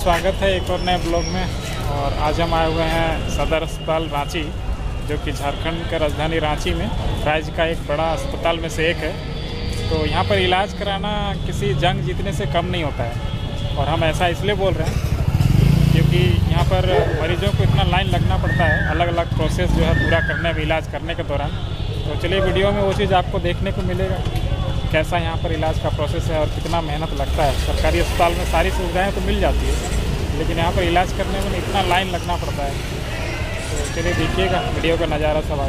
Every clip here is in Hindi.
स्वागत है एक और नए ब्लॉग में। और आज हम आए हुए हैं सदर अस्पताल रांची, जो कि झारखंड का राजधानी रांची में राज्य का एक बड़ा अस्पताल में से एक है। तो यहाँ पर इलाज कराना किसी जंग जीतने से कम नहीं होता है। और हम ऐसा इसलिए बोल रहे हैं क्योंकि यहाँ पर मरीजों को इतना लाइन लगना पड़ता है, अलग अलग प्रोसेस जो है पूरा करने में, इलाज करने के दौरान। तो चलिए वीडियो में वो चीज़ आपको देखने को मिलेगा, कैसा यहाँ पर इलाज का प्रोसेस है और कितना मेहनत लगता है। सरकारी अस्पताल में सारी सुविधाएं तो मिल जाती है, लेकिन यहाँ पर इलाज करने में इतना लाइन लगना पड़ता है। तो चलिए देखिएगा वीडियो का नज़ारा सब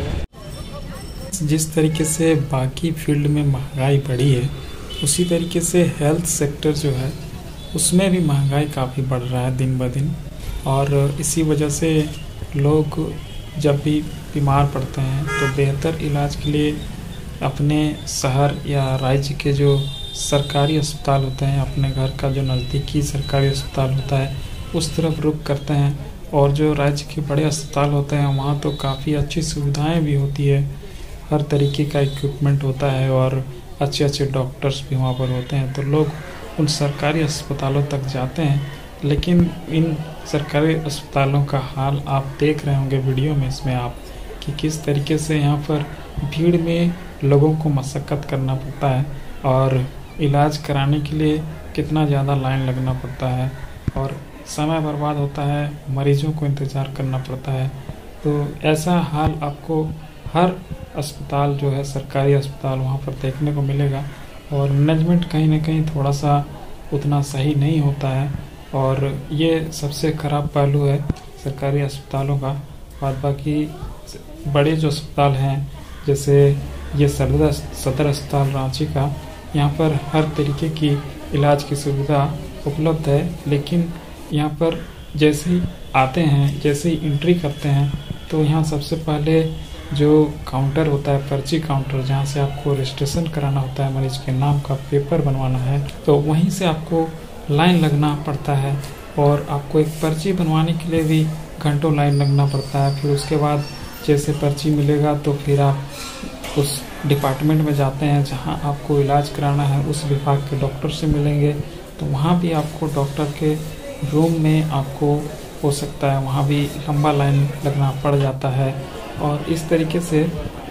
आगे। जिस तरीके से बाकी फील्ड में महंगाई बढ़ी है, उसी तरीके से हेल्थ सेक्टर जो है उसमें भी महंगाई काफ़ी बढ़ रहा है दिन ब दिन। और इसी वजह से लोग जब भी बीमार पड़ते हैं तो बेहतर इलाज के लिए अपने शहर या राज्य के जो सरकारी अस्पताल होते हैं, अपने घर का जो नज़दीकी सरकारी अस्पताल होता है उस तरफ रुख करते हैं। और जो राज्य के बड़े अस्पताल होते हैं वहाँ तो काफ़ी अच्छी सुविधाएं भी होती है, हर तरीके का इक्विपमेंट होता है और अच्छे अच्छे डॉक्टर्स भी वहाँ पर होते हैं। तो लोग उन सरकारी अस्पतालों तक जाते हैं। लेकिन इन सरकारी अस्पतालों का हाल आप देख रहे होंगे वीडियो में इसमें आप, कि किस तरीके से यहाँ पर भीड़ में लोगों को मशक्क़त करना पड़ता है और इलाज कराने के लिए कितना ज़्यादा लाइन लगना पड़ता है और समय बर्बाद होता है, मरीजों को इंतज़ार करना पड़ता है। तो ऐसा हाल आपको हर अस्पताल जो है सरकारी अस्पताल वहाँ पर देखने को मिलेगा। और मैनेजमेंट कहीं ना कहीं थोड़ा सा उतना सही नहीं होता है और ये सबसे ख़राब पहलू है सरकारी अस्पतालों का। बाद बाकी बड़े जो अस्पताल हैं, जैसे ये सदर अस्पताल रांची का, यहाँ पर हर तरीके की इलाज की सुविधा उपलब्ध है। लेकिन यहाँ पर जैसे ही आते हैं, जैसे ही एंट्री करते हैं, तो यहाँ सबसे पहले जो काउंटर होता है, पर्ची काउंटर, जहाँ से आपको रजिस्ट्रेशन कराना होता है, मरीज के नाम का पेपर बनवाना है, तो वहीं से आपको लाइन लगना पड़ता है। और आपको एक पर्ची बनवाने के लिए भी घंटों लाइन लगना पड़ता है। फिर उसके बाद जैसे पर्ची मिलेगा तो फिर आप उस डिपार्टमेंट में जाते हैं जहां आपको इलाज कराना है, उस विभाग के डॉक्टर से मिलेंगे। तो वहां भी आपको डॉक्टर के रूम में आपको हो सकता है वहां भी लंबा लाइन लगना पड़ जाता है। और इस तरीके से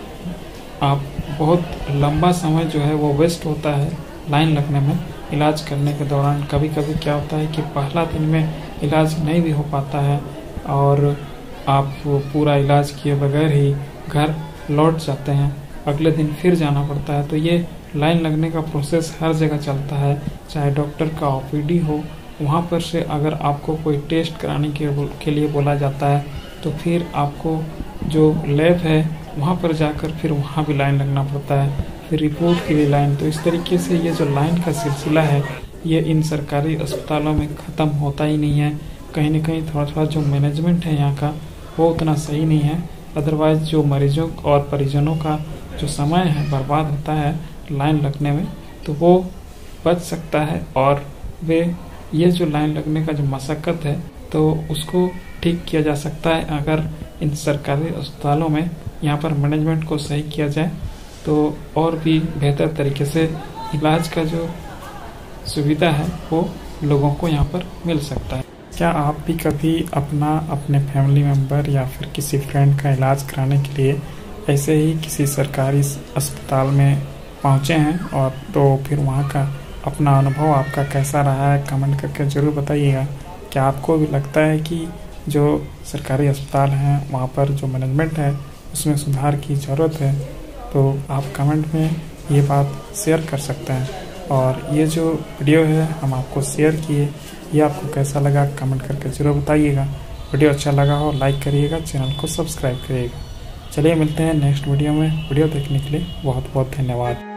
आप बहुत लंबा समय जो है वो वेस्ट होता है लाइन लगने में, इलाज करने के दौरान। कभी कभी क्या होता है कि पहला दिन में इलाज नहीं भी हो पाता है और आप पूरा इलाज किए बगैर ही घर लौट जाते हैं, अगले दिन फिर जाना पड़ता है। तो ये लाइन लगने का प्रोसेस हर जगह चलता है, चाहे डॉक्टर का ओपीडी हो, वहाँ पर से अगर आपको कोई टेस्ट कराने के लिए बोला जाता है तो फिर आपको जो लैब है वहाँ पर जाकर फिर वहाँ भी लाइन लगना पड़ता है, फिर रिपोर्ट के लिए लाइन। तो इस तरीके से ये जो लाइन का सिलसिला है ये इन सरकारी अस्पतालों में ख़त्म होता ही नहीं है। कहीं ना कहीं थोड़ा थोड़ा जो मैनेजमेंट है यहाँ का वो उतना सही नहीं है। अदरवाइज़ जो मरीजों और परिजनों का जो समय है बर्बाद होता है लाइन लगने में, तो वो बच सकता है। और वे ये जो लाइन लगने का जो मशक्क़त है तो उसको ठीक किया जा सकता है अगर इन सरकारी अस्पतालों में यहाँ पर मैनेजमेंट को सही किया जाए, तो और भी बेहतर तरीके से इलाज का जो सुविधा है वो लोगों को यहाँ पर मिल सकता है। क्या आप भी कभी अपने फैमिली मेम्बर या फिर किसी फ्रेंड का इलाज कराने के लिए ऐसे ही किसी सरकारी अस्पताल में पहुँचे हैं, और तो फिर वहाँ का अपना अनुभव आपका कैसा रहा है कमेंट करके ज़रूर बताइएगा। क्या आपको भी लगता है कि जो सरकारी अस्पताल हैं वहाँ पर जो मैनेजमेंट है उसमें सुधार की ज़रूरत है? तो आप कमेंट में ये बात शेयर कर सकते हैं। और ये जो वीडियो है हम आपको शेयर किए, ये आपको कैसा लगा कमेंट करके ज़रूर बताइएगा। वीडियो अच्छा लगा हो लाइक करिएगा, चैनल को सब्सक्राइब करिएगा। चलिए मिलते हैं नेक्स्ट वीडियो में। वीडियो देखने के लिए बहुत बहुत धन्यवाद।